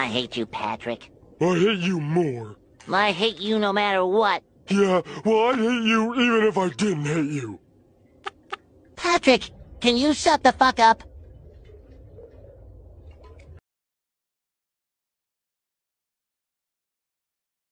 hate you, Patrick. I hate you more. I hate you no matter what. Yeah, well, I'd hate you even if I didn't hate you. Patrick, can you shut the fuck up?